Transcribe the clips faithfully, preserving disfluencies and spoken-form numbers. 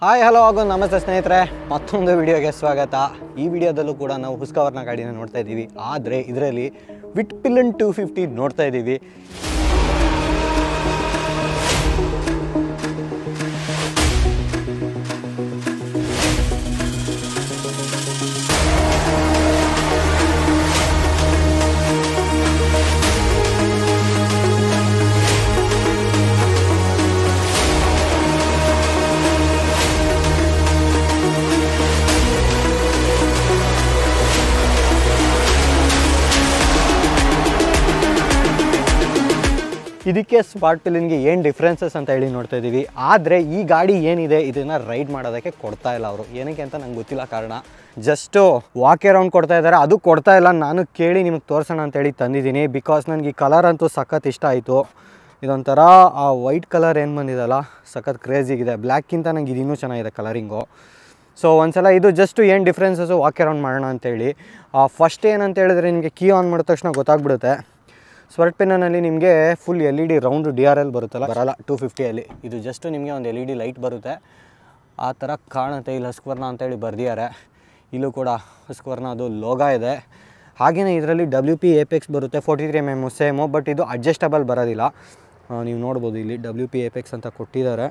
Hi hello ಆಗೋ ನಮಸ್ತೆ ಸ್ನೇಹಿತರೆ, ಮತ್ತೊಂದು ವಿಡಿಯೋಗೆ ಸ್ವಾಗತ. ಈ ವಿಡಿಯೋದಲ್ಲೂ ಕೂಡ ನಾವು ಹುಸ್ಕವರ್ನ ಗಾಡಿನ ನೋಡ್ತಾ ಇದ್ದೀವಿ. ಆದರೆ ಇದರಲ್ಲಿ ವಿಟ್ಪಿಲನ್ ಟೂ ಫಿಫ್ಟಿ ನೋಡ್ತಾ ಇದ್ದೀವಿ. ಇದಕ್ಕೆ ಸ್ಪಾಟ್ ಪಿಲಿನ್ಗೆ ಏನು ಡಿಫ್ರೆನ್ಸಸ್ ಅಂತ ಹೇಳಿ ನೋಡ್ತಾ ಇದ್ದೀವಿ. ಆದರೆ ಈ ಗಾಡಿ ಏನಿದೆ ಇದನ್ನು ರೈಡ್ ಮಾಡೋದಕ್ಕೆ ಕೊಡ್ತಾ ಇಲ್ಲ ಅವರು. ಏನಕ್ಕೆ ಅಂತ ನಂಗೆ ಗೊತ್ತಿಲ್ಲ ಕಾರಣ. ಜಸ್ಟು ವಾಕ್ ಅರೌಂಡ್ ಕೊಡ್ತಾ ಇದ್ದಾರೆ, ಅದು ಕೊಡ್ತಾ ಇಲ್ಲ. ನಾನು ಕೇಳಿ ನಿಮಗೆ ತೋರಿಸೋಣ ಅಂತೇಳಿ ತಂದಿದ್ದೀನಿ. ಬಿಕಾಸ್ ನನಗೆ ಈ ಕಲರ್ ಅಂತೂ ಸಖತ್ ಇಷ್ಟ ಆಯಿತು. ಇದೊಂಥರ ಆ ವೈಟ್ ಕಲರ್ ಏನು ಬಂದಿದೆಯಲ್ಲ ಸಖತ್ ಕ್ರೇಜಿಗಿದೆ. ಬ್ಲ್ಯಾಕ್ಕಿಂತ ನಂಗೆ ಇದು ಇನ್ನೂ ಚೆನ್ನಾಗಿದೆ ಕಲರಿಂಗು. ಸೊ ಒಂದ್ಸಲ ಇದು ಜಸ್ಟು ಏನು ಡಿಫ್ರೆನ್ಸಸ್ಸು ವಾಕ್ ಅರೌಂಡ್ ಮಾಡೋಣ ಅಂತೇಳಿ. ಫಸ್ಟ್ ಏನಂತ ಹೇಳಿದ್ರೆ ನಿಮಗೆ ಕೀ ಆನ್ ಮಾಡಿದ ತಕ್ಷಣ ಗೊತ್ತಾಗ್ಬಿಡುತ್ತೆ. ಸ್ಪರ್ಟ್ ಪಿನ್ನಲ್ಲಿ ನಿಮಗೆ full L E D round D R L ಬರುತ್ತಲ್ಲ, ಬರಲ್ಲ ಟೂ ಫಿಫ್ಟಿಯಲ್ಲಿ. ಇದು ಜಸ್ಟ್ ನಿಮಗೆ ಒಂದು ಎಲ್ ಇ ಡಿ ಲೈಟ್ ಬರುತ್ತೆ, ಆ ಥರ ಕಾಣುತ್ತೆ. ಇಲ್ಲಿ ಹಸ್ಕ್ವರ್ನ ಅಂತೇಳಿ ಬರ್ದಿದ್ದಾರೆ. ಇಲ್ಲೂ ಕೂಡ ಹಸ್ಕ್ವರ್ನ ಅದು ಲೋಗೋ ಇದೆ. ಹಾಗೆಯೇ ಇದರಲ್ಲಿ ಡಬ್ಲ್ಯೂ ಪಿ ಏಪೆಕ್ಸ್ ಬರುತ್ತೆ, forty three M M same. But ಇದು ಅಡ್ಜಸ್ಟಬಲ್ ಬರೋದಿಲ್ಲ. ನೀವು ನೋಡ್ಬೋದು ಇಲ್ಲಿ ಡಬ್ಲ್ಯೂ ಪಿ ಏಪೆಕ್ಸ್ ಅಂತ ಕೊಟ್ಟಿದ್ದಾರೆ,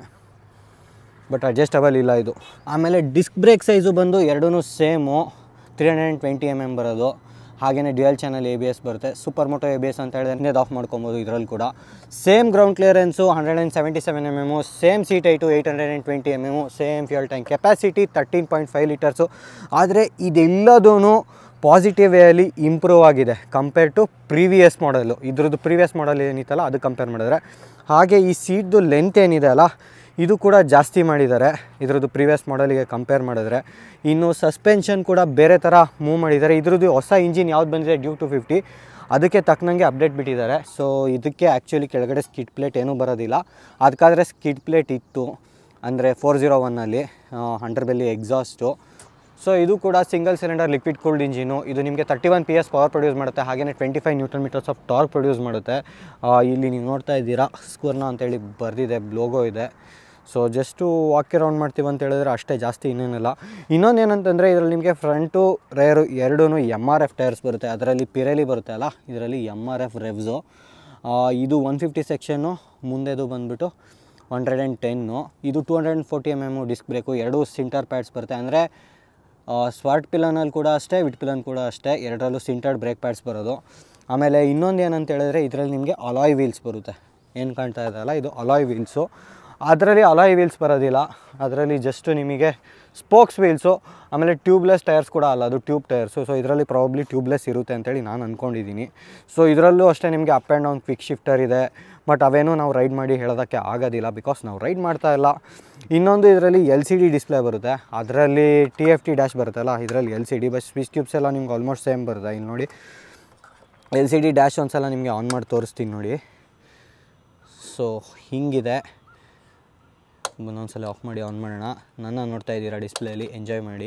ಬಟ್ ಅಡ್ಜಸ್ಟಬಲ್ ಇಲ್ಲ ಇದು. ಆಮೇಲೆ ಡಿಸ್ಕ್ ಬ್ರೇಕ್ ಸೈಜು ಬಂದು ಎರಡೂ same, three hundred and twenty M M ಬರೋದು. ಹಾಗೆಯೇ dual channel A B S ಬರುತ್ತೆ. Super moto A B S ಅಂತ ಹೇಳಿದ್ರೆ ಇನ್ನೇದು ಆಫ್ ಮಾಡ್ಕೊಬೋದು. ಇದರಲ್ಲಿ ಕೂಡ same ground clearance hundred and seventy seven M M, same seat height eight hundred and twenty M M, same fuel tank capacity thirteen point five litres. ಆದರೆ ಇದೆಲ್ಲದೂ positive ವೇಯಲ್ಲಿ improve ಆಗಿದೆ ಕಂಪೇರ್ ಟು ಪ್ರೀವಿಯಸ್ ಮಾಡಲು. ಇದ್ರದ್ದು previous ಮಾಡಲ್ ಏನಿತ್ತಲ್ಲ ಅದು compare ಮಾಡಿದ್ರೆ. ಹಾಗೆ ಈ ಸೀಟ್ದು ಲೆಂತ್ ಏನಿದೆ ಅಲ್ಲ ಇದು ಕೂಡ ಜಾಸ್ತಿ ಮಾಡಿದ್ದಾರೆ ಇದ್ರದ್ದು ಪ್ರೀವಿಯಸ್ ಮಾಡಲಿಗೆ ಕಂಪೇರ್ ಮಾಡಿದ್ರೆ. ಇನ್ನು ಸಸ್ಪೆನ್ಷನ್ ಕೂಡ ಬೇರೆ ಥರ ಮೂವ್ ಮಾಡಿದ್ದಾರೆ. ಇದ್ರದ್ದು ಹೊಸ ಇಂಜಿನ್ ಯಾವ್ದು ಬಂದಿದೆ ಡ್ಯೂಕ್ ಟು ಫಿಫ್ಟಿ, ಅದಕ್ಕೆ ತಕ್ಕನಂಗೆ ಅಪ್ಡೇಟ್ ಬಿಟ್ಟಿದ್ದಾರೆ. ಸೊ ಇದಕ್ಕೆ ಆ್ಯಕ್ಚುಲಿ ಕೆಳಗಡೆ ಸ್ಕಿಡ್ ಪ್ಲೇಟ್ ಏನೂ ಬರೋದಿಲ್ಲ. ಅದಕ್ಕಾದರೆ ಸ್ಕಿಡ್ ಪ್ಲೇಟ್ ಇತ್ತು, ಅಂದರೆ ಫೋರ್ ಜೀರೋ ಒನ್ನಲ್ಲಿ ಹಂಡ್ರೆಡ್ ಬೆಲ್ಲಿ ಎಕ್ಸಾಸ್ಟು. ಸೊ ಇದು ಕೂಡ single cylinder liquid cooled engine. ಇದು ನಿಮಗೆ thirty one P S power produce ಮಾಡುತ್ತೆ. ಹಾಗೆಯೇ twenty five newton metres of torque produce ಮಾಡುತ್ತೆ. ಇಲ್ಲಿ ನೀವು ನೋಡ್ತಾ ಇದ್ದೀರಾ ಸ್ಕ್ವರ್ನ ಅಂತೇಳಿ ಬರೆದಿದೆ, ಲೋಗೋ ಇದೆ. ಸೊ ಜಸ್ಟು ವಾಕ್ ಅರೌಂಡ್ ಮಾಡ್ತೀವಿ ಅಂತ ಹೇಳಿದ್ರೆ ಅಷ್ಟೇ, ಜಾಸ್ತಿ ಇನ್ನೇನಿಲ್ಲ. ಇನ್ನೊಂದು ಏನಂತಂದರೆ ಇದರಲ್ಲಿ ನಿಮಗೆ ಫ್ರಂಟು ರೇರು ಎರಡೂ ಎಮ್ ಆರ್ ಎಫ್ ಟೈರ್ಸ್ ಬರುತ್ತೆ. ಅದರಲ್ಲಿ ಪಿರೇಲಿ ಬರುತ್ತೆ ಅಲ್ಲ, ಇದರಲ್ಲಿ ಎಮ್ ಆರ್ ಎಫ್ ರೆವ್ಸು. ಇದು ಒನ್ ಫಿಫ್ಟಿ ಸೆಕ್ಷನ್ನು, ಮುಂದೆದು ಬಂದುಬಿಟ್ಟು ಹಂಡ್ರೆಡ್ ಆ್ಯಂಡ್ ಟೆನ್ನು. ಇದು two hundred and forty M M disc brake. ಎರಡು ಸಿಂಟರ್ ಪ್ಯಾಡ್ಸ್ ಬರುತ್ತೆ. ಅಂದರೆ ಸ್ಪಾಟ್ ಪಿಲನಲ್ಲಿ ಕೂಡ ಅಷ್ಟೇ, ವಿಟ್ ಪಿಲನ್ ಕೂಡ ಅಷ್ಟೇ, ಎರಡರಲ್ಲೂ ಸಿಂಟರ್ಡ್ ಬ್ರೇಕ್ ಪ್ಯಾಡ್ಸ್ ಬರೋದು. ಆಮೇಲೆ ಇನ್ನೊಂದು ಏನಂತ ಹೇಳಿದ್ರೆ ಇದರಲ್ಲಿ ನಿಮಗೆ ಅಲಾಯ್ ವೀಲ್ಸ್ ಬರುತ್ತೆ. ಏನು ಕಾಣ್ತಾ ಇದೆ ಅಲ್ಲ, ಇದು ಅಲಾಯ್ ವೀಲ್ಸು. ಅದರಲ್ಲಿ ಅಲಾಯ್ ವೀಲ್ಸ್ ಬರೋದಿಲ್ಲ, ಅದರಲ್ಲಿ ಜಸ್ಟು ನಿಮಗೆ ಸ್ಪೋಕ್ಸ್ ವೀಲ್ಸು. ಆಮೇಲೆ ಟ್ಯೂಬ್ಲೆಸ್ ಟೈರ್ಸ್ ಕೂಡ ಅಲ್ಲ, ಅದು ಟ್ಯೂಬ್ ಟೈರ್ಸು. ಸೊ ಇದರಲ್ಲಿ ಪ್ರಾಬಬ್ಲಿ ಟ್ಯೂಬ್ಲೆಸ್ ಇರುತ್ತೆ ಅಂತೇಳಿ ನಾನು ಅಂದ್ಕೊಂಡಿದ್ದೀನಿ. ಸೊ ಇದರಲ್ಲೂ ಅಷ್ಟೇ ನಿಮಗೆ up and down quick shifter ಇದೆ. ಬಟ್ ಅವೇನೂ ನಾವು ರೈಡ್ ಮಾಡಿ ಹೇಳೋದಕ್ಕೆ ಆಗೋದಿಲ್ಲ, ಬಿಕಾಸ್ ನಾವು ರೈಡ್ ಮಾಡ್ತಾ ಇಲ್ಲ. ಇನ್ನೊಂದು ಇದರಲ್ಲಿ ಎಲ್ ಸಿ ಡಿ ಡಿಸ್ಪ್ಲೇ ಬರುತ್ತೆ. ಅದರಲ್ಲಿ ಟಿ ಎಫ್ ಟಿ ಡ್ಯಾಶ್ ಬರುತ್ತಲ್ಲ, ಇದರಲ್ಲಿ L C D. But switch tubes ಎಲ್ಲ ನಿಮ್ಗೆ ಆಲ್ಮೋಸ್ಟ್ ಸೇಮ್ ಬರುತ್ತೆ. ಇಲ್ಲಿ ನೋಡಿ ಎಲ್ ಸಿ ಡಿ ಡ್ಯಾಶ್ ಒಂದು ಸಲ ನಿಮಗೆ ಆನ್ ಮಾಡಿ ತೋರಿಸ್ತೀನಿ ನೋಡಿ. ಸೊ ಹೀಗಿದೆ. ಒಂದೊಂದ್ಸಲ ಆಫ್ ಮಾಡಿ ಆನ್ ಮಾಡೋಣ. ನನ್ನ ನೋಡ್ತಾ ಇದ್ದೀರಾ ಡಿಸ್ಪ್ಲೇಲಿ, ಎಂಜಾಯ್ ಮಾಡಿ.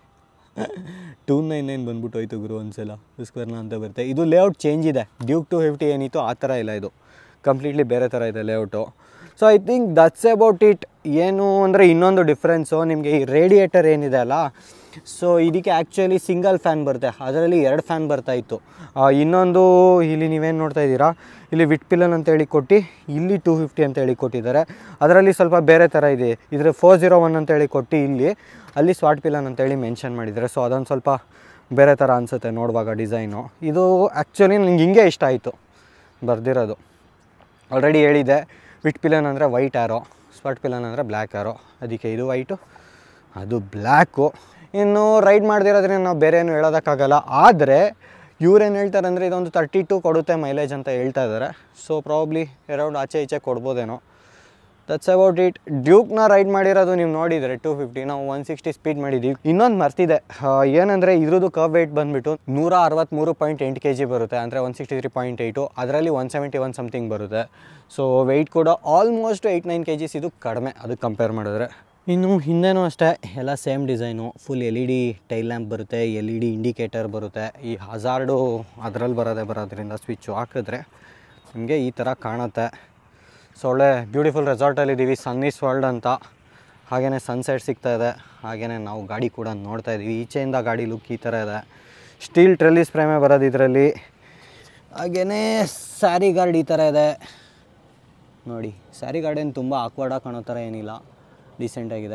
ಟೂ ನೈನ್ ನೈನ್ ಬಂದ್ಬಿಟ್ಟು ಹೋಯ್ತು ಗುರು ಒಂದ್ಸಲ. ಸ್ಕ್ವೇರ್ನ ಅಂತ ಬರುತ್ತೆ. ಇದು ಲೇಔಟ್ ಚೇಂಜ್ ಇದೆ. ಡ್ಯೂಕ್ ಟು ಫಿಫ್ಟಿ ಏನಿತ್ತು ಆ ಥರ ಇಲ್ಲ, ಇದು ಕಂಪ್ಲೀಟ್ಲಿ ಬೇರೆ ಥರ ಇದೆ layout. So I think that's about it. ಏನು ಅಂದರೆ ಇನ್ನೊಂದು ಡಿಫ್ರೆನ್ಸು ನಿಮಗೆ ಈ ರೇಡಿಯೇಟರ್ ಏನಿದೆ ಅಲ್ಲ, ಸೊ ಇದಕ್ಕೆ ಆ್ಯಕ್ಚುಲಿ ಸಿಂಗಲ್ ಫ್ಯಾನ್ ಬರುತ್ತೆ, ಅದರಲ್ಲಿ ಎರಡು ಫ್ಯಾನ್ ಬರ್ತಾಯಿತ್ತು. ಇನ್ನೊಂದು ಇಲ್ಲಿ ನೀವೇನು ನೋಡ್ತಾ ಇದ್ದೀರಾ, ಇಲ್ಲಿ ವಿಟ್ ಪಿಲನ್ ಅಂತೇಳಿ ಕೊಟ್ಟು ಇಲ್ಲಿ ಟೂ ಫಿಫ್ಟಿ ಅಂತೇಳಿ ಕೊಟ್ಟಿದ್ದಾರೆ. ಅದರಲ್ಲಿ ಸ್ವಲ್ಪ ಬೇರೆ ಥರ ಇದೆ. ಇದರ ಫೋರ್ ಜೀರೋ ಒನ್ ಅಂತೇಳಿ ಕೊಟ್ಟು ಇಲ್ಲಿ ಅಲ್ಲಿ ಸ್ಪಾಟ್ ಪಿಲನ್ ಅಂತೇಳಿ ಮೆನ್ಷನ್ ಮಾಡಿದ್ದಾರೆ. ಸೊ ಅದೊಂದು ಸ್ವಲ್ಪ ಬೇರೆ ಥರ ಅನಿಸುತ್ತೆ ನೋಡುವಾಗ ಡಿಸೈನು. ಇದು ಆ್ಯಕ್ಚುಲಿ ನನಗೆ ಹಿಂಗೆ ಇಷ್ಟ ಆಯಿತು ಬರ್ದಿರೋದು. ಆಲ್ರೆಡಿ ಹೇಳಿದೆ, ವಿಟ್ ಪಿಲನ್ ಅಂದರೆ ವೈಟ್ ಆ್ಯರೋ, ಸ್ಪಾಟ್ ಪಿಲನ್ ಅಂದರೆ ಬ್ಲ್ಯಾಕ್ ಆ್ಯರೋ. ಅದಕ್ಕೆ ಇದು ವೈಟು, ಅದು ಬ್ಲ್ಯಾಕು. ಇನ್ನು ರೈಡ್ ಮಾಡ್ದಿರೋದ್ರಿಂದ ನಾವು ಬೇರೆ ಏನು ಹೇಳೋದಕ್ಕಾಗಲ್ಲ. ಆದರೆ ಇವ್ರೇನು ಹೇಳ್ತಾರೆ ಅಂದರೆ ಇದೊಂದು ತರ್ಟಿ ಟು ಕೊಡುತ್ತೆ ಮೈಲೇಜ್ ಅಂತ ಹೇಳ್ತಾ ಇದ್ದಾರೆ. ಸೊ ಪ್ರಾಬ್ಲಿ ಅರೌಂಡ್ ಆಚೆ ಈಚೆ ಕೊಡ್ಬೋದೇನೋ. That's about it. ಡ್ಯೂಕ್ನ ರೈಡ್ ಮಾಡಿರೋದು ನೀವು ನೋಡಿದರೆ ಟೂ ಫಿಫ್ಟಿ ನಾವು ಒನ್ ಸಿಕ್ಸ್ಟಿ ಸ್ಪೀಡ್ ಮಾಡಿದ್ದೀವಿ. ಇನ್ನೊಂದು ಮರ್ತಿದೆ, ಏನಂದರೆ ಇದ್ರದ್ದು ಕರ್ವ್ ವೆಯ್ಟ್ ಬಂದುಬಿಟ್ಟು ನೂರ ಅರವತ್ತ್ಮೂರು ಪಾಯಿಂಟ್ ಎಂಟು ಕೆ ಜಿ ಬರುತ್ತೆ. ಅಂದರೆ one sixty three point eight. ಅದರಲ್ಲಿ ಒನ್ ಸೆವೆಂಟಿ ಒನ್ ಸಮಥಿಂಗ್ ಬರುತ್ತೆ. ಸೊ ವೆಯ್ಟ್ ಕೂಡ almost eight nine K Gs ಇದು ಕಡಿಮೆ ಅದಕ್ಕೆ ಕಂಪೇರ್ ಮಾಡಿದ್ರೆ. ಇನ್ನು ಹಿಂದೆನೂ ಅಷ್ಟೇ ಎಲ್ಲ same design. Full L E D tail lamp ಬರುತ್ತೆ, ಎಲ್ ಇ ಡಿ ಇಂಡಿಕೇಟರ್ ಬರುತ್ತೆ. ಈ ಹಜಾರ್ಡು ಅದರಲ್ಲಿ ಬರೋದೇ ಬರೋದ್ರಿಂದ ಸ್ವಿಚ್ಚು ಹಾಕಿದ್ರೆ ನಿಮಗೆ ಈ ಥರ ಕಾಣುತ್ತೆ. ಸೊ ಒಳ್ಳೆ ಬ್ಯೂಟಿಫುಲ್ ರೆಸಾರ್ಟಲ್ಲಿದ್ದೀವಿ, ಸನ್ನಿಸ್ ವರ್ಲ್ಡ್ ಅಂತ. ಹಾಗೆಯೇ ಸನ್ಸೆಟ್ ಸಿಗ್ತಾ ಇದೆ. ಹಾಗೆಯೇ ನಾವು ಗಾಡಿ ಕೂಡ ನೋಡ್ತಾ ಇದ್ದೀವಿ. ಈಚೆಯಿಂದ ಗಾಡಿ ಲುಕ್ ಈ ಥರ ಇದೆ. ಸ್ಟೀಲ್ ಟ್ರೆಲ್ಲಿಸ್ ಫ್ರೇಮೇ ಬರೋದು ಇದರಲ್ಲಿ. ಹಾಗೆಯೇ ಸ್ಯಾರಿ ಗಾರ್ಡ್ ಈ ಥರ ಇದೆ ನೋಡಿ. ಸ್ಯಾರಿ ಗಾರ್ಡ್ ಏನು ತುಂಬ ಆಕ್ವರ್ಡಾಗಿ ಕಾಣೋ ಥರ ಏನಿಲ್ಲ, ಡೀಸೆಂಟಾಗಿದೆ.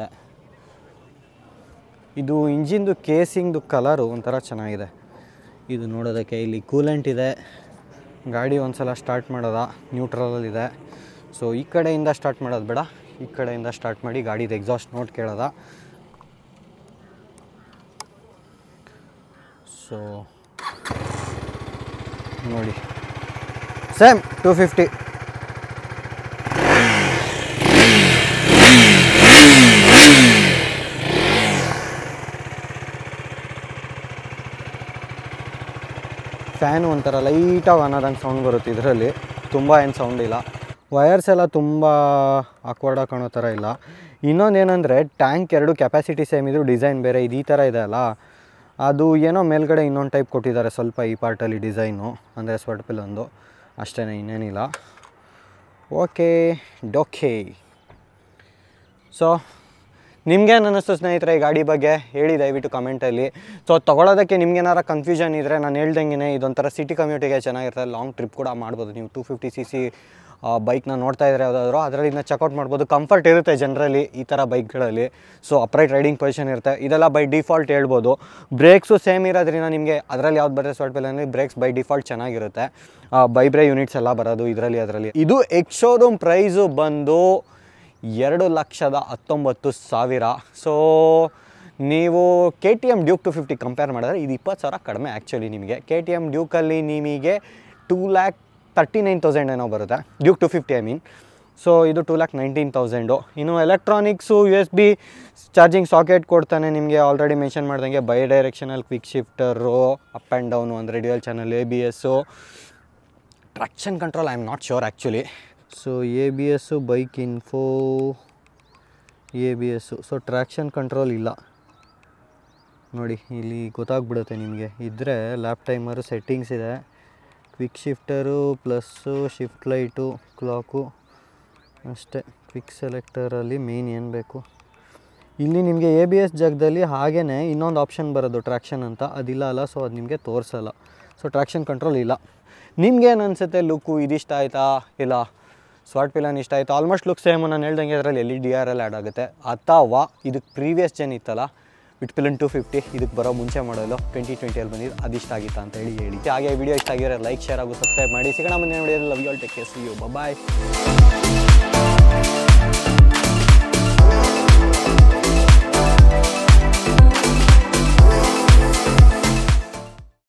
ಇದು ಇಂಜಿನ್ದು ಕೇಸಿಂಗ್ದು ಕಲರು ಒಂಥರ ಚೆನ್ನಾಗಿದೆ ಇದು ನೋಡೋದಕ್ಕೆ. ಇಲ್ಲಿ ಕೂಲೆಂಟ್ ಇದೆ. ಗಾಡಿ ಒಂದು ಸಲ ಸ್ಟಾರ್ಟ್ ಮಾಡೋದ ನ್ಯೂಟ್ರಲಲ್ಲಿದೆ. ಸೊ ಈ ಕಡೆಯಿಂದ ಸ್ಟಾರ್ಟ್ ಮಾಡೋದು ಬೇಡ, ಈ ಕಡೆಯಿಂದ ಸ್ಟಾರ್ಟ್ ಮಾಡಿ ಗಾಡಿದು ಎಕ್ಸಾಸ್ಟ್ ನೋಟ್ ಕೇಳೋದ. ಸೊ ನೋಡಿ ಸೇಮ್ ಟೂ ಫಿಫ್ಟಿ. ಫ್ಯಾನು ಒಂಥರ ಲೈಟಾಗಿ ಅನ್ನೋದಂಗೆ ಸೌಂಡ್ ಬರುತ್ತೆ ಇದರಲ್ಲಿ, ತುಂಬ ಏನು ಸೌಂಡ್ ಇಲ್ಲ. ವಯರ್ಸ್ ಎಲ್ಲ ತುಂಬ ಆಕ್ವರ್ಡಾಗಿ ಕಾಣೋ ಥರ ಇಲ್ಲ. ಇನ್ನೊಂದು ಏನಂದರೆ ಟ್ಯಾಂಕ್ ಎರಡು ಕೆಪಾಸಿಟಿ ಸೇಮ್ ಇದ್ದರೂ ಡಿಸೈನ್ ಬೇರೆ ಇದು ಈ ಥರ ಇದೆ ಅಲ್ಲ, ಅದು ಏನೋ ಮೇಲ್ಗಡೆ ಇನ್ನೊಂದು ಟೈಪ್ ಕೊಟ್ಟಿದ್ದಾರೆ ಸ್ವಲ್ಪ ಈ ಪಾರ್ಟಲ್ಲಿ ಡಿಸೈನು, ಅಂದರೆ ಸ್ವರ್ಟ್ ಪಿಲ್ಲೊಂದು ಅಷ್ಟೇ, ಇನ್ನೇನಿಲ್ಲ. ಓಕೆ ಡೋಕೆ. ಸೊ ನಿಮ್ಗೇನು ಅನ್ನಿಸ್ತು ಸ್ನೇಹಿತರೆ ಈ ಗಾಡಿ ಬಗ್ಗೆ ಹೇಳಿ ದಯವಿಟ್ಟು ಕಮೆಂಟಲ್ಲಿ. ಸೊ ತೊಗೊಳೋದಕ್ಕೆ ನಿಮ್ಗೇನಾರ ಕನ್ಫ್ಯೂಷನ್ ಇದ್ದರೆ ನಾನು ಹೇಳ್ದಂಗೆ ಇದೊಂಥರ ಸಿಟಿ ಕಮ್ಯೂಟಿಗೆ ಚೆನ್ನಾಗಿರುತ್ತೆ. ಲಾಂಗ್ ಟ್ರಿಪ್ ಕೂಡ ಮಾಡ್ಬೋದು ನೀವು. ಟೂ ಫಿಫ್ಟಿ ಸಿ ಸಿ ಬೈಕ್ನ ನೋಡ್ತಾ ಇದ್ದರೆ ಯಾವುದಾದ್ರು ಅದರಲ್ಲಿ ಇದನ್ನ ಚೆಕ್ಔಟ್ ಮಾಡ್ಬೋದು. ಕಂಫರ್ಟ್ ಇರುತ್ತೆ ಜನರಲಿ ಈ ಥರ ಬೈಕ್ಗಳಲ್ಲಿ. ಸೊ ಅಪ್ರೈಟ್ ರೈಡಿಂಗ್ ಪೊಸಿಷನ್ ಇರುತ್ತೆ. ಇದೆಲ್ಲ ಬೈ ಡಿಫಾಲ್ಟ್ ಹೇಳ್ಬೋದು. ಬ್ರೇಕ್ಸು ಸೇಮ್ ಇರೋದ್ರಿಂದ ನಿಮಗೆ ಅದರಲ್ಲಿ ಯಾವ್ದು ಬರುತ್ತೆ ಸ್ವರ್ಟ್ ಪಿಲ್ಲಲ್ಲಿ ಬ್ರೇಕ್ಸ್ ಬೈ ಡಿಫಾಲ್ಟ್ ಚೆನ್ನಾಗಿರುತ್ತೆ. ಬೈಬ್ರೇ ಯೂನಿಟ್ಸ್ ಎಲ್ಲ ಬರೋದು ಇದರಲ್ಲಿ ಅದರಲ್ಲಿ. ಇದು ಎಕ್ಸ್ ಶೋರೂಮ್ ಪ್ರೈಸು ಬಂದು ಎರಡು ಲಕ್ಷದ ಹತ್ತೊಂಬತ್ತು ಸಾವಿರ. ಸೊ ನೀವು K T M Duke two fifty compare ಮಾಡಿದ್ರೆ ಇದು ಇಪ್ಪತ್ತು ಸಾವಿರ ಕಡಿಮೆ ಆ್ಯಕ್ಚುಲಿ ನಿಮಗೆ. ಕೆ ಟಿ ಎಮ್ ಡ್ಯೂಕಲ್ಲಿ ನಿಮಗೆ two lakh thirty nine thousand ಏನೋ ಬರುತ್ತೆ Duke two fifty I mean. So ಇದು ಟೂ ಲ್ಯಾಕ್ ನೈನ್ಟೀನ್ ತೌಸಂಡು. ಇನ್ನು electronics U S B charging socket ಕೊಡ್ತಾನೆ ನಿಮಗೆ. ಆಲ್ರೆಡಿ ಮೆನ್ಷನ್ ಮಾಡ್ದಂಗೆ bidirectional quick shifter, up and down ಅಂದರೆ dual channel, A B S, traction control I am not sure actually. So A B S, bike info, A B S. So traction control ಇಲ್ಲ ನೋಡಿ, ಇಲ್ಲಿ ಗೊತ್ತಾಗ್ಬಿಡುತ್ತೆ ನಿಮಗೆ. ಇದ್ದರೆ lap timer settings ಇದೆ, quick shifter plus shift light, clock ಅಷ್ಟೇ. Quick ಸೆಲೆಕ್ಟರಲ್ಲಿ main ಏನು ಬೇಕು. ಇಲ್ಲಿ ನಿಮಗೆ ಎ ಬಿ ಎಸ್ ಜಾಗದಲ್ಲಿ ಹಾಗೇ ಇನ್ನೊಂದು ಆಪ್ಷನ್ ಬರೋದು ಟ್ರ್ಯಾಕ್ಷನ್ ಅಂತ, ಅದಿಲ್ಲ ಅಲ್ಲ. ಸೊ ಅದು ನಿಮಗೆ ತೋರಿಸಲ್ಲ. ಸೊ ಟ್ರ್ಯಾಕ್ಷನ್ ಕಂಟ್ರೋಲ್ ಇಲ್ಲ. ನಿಮ್ಗೇನು ಅನಿಸುತ್ತೆ ಲುಕ್ಕು ಇದಿಷ್ಟ ಆಯಿತಾ ಇಲ್ಲ ಸ್ವರ್ಟ್ ಪಿಲ್ಲನ್ ಇಷ್ಟ ಆಯಿತು? ಆಲ್ಮೋಸ್ಟ್ ಲುಕ್ ಸೇಮ್ ನಾನು ಹೇಳ್ದಂಗೆ ಅದರಲ್ಲಿ L E D R L add ಆಗುತ್ತೆ. ಅಥವಾ ಇದಕ್ಕೆ ಪ್ರೀವಿಯಸ್ ಜನ್ ಇತ್ತಲ್ಲ ವಿಟ್ ಪಿಲ್ಲನ್ ಟು ಫಿಫ್ಟಿ, ಇದಕ್ಕೆ ಬರೋ ಮುಂಚೆ ಮಾಡಲು ಟ್ವೆಂಟಿ ಟ್ವೆಂಟಿಯಲ್ಲಿ ಬಂದಿದ್ದು ಅದಿಷ್ಟ ಆಗಿತ್ತಾ ಅಂತ ಹೇಳಿ ಹೇಳಿ. ಹಾಗೆ ವಿಡಿಯೋ ಇಷ್ಟ ಆಗಿರೋ ಲೈಕ್ ಶೇರ್ ಹಾಗೂ ಸಬ್ಸ್ಕ್ರೈಬ್ ಮಾಡಿ. ಸಿಗೋಣ ಮುಂದಿನ ವಿಡಿಯೋದಲ್ಲಿ. Love you all, take care, see you, bye.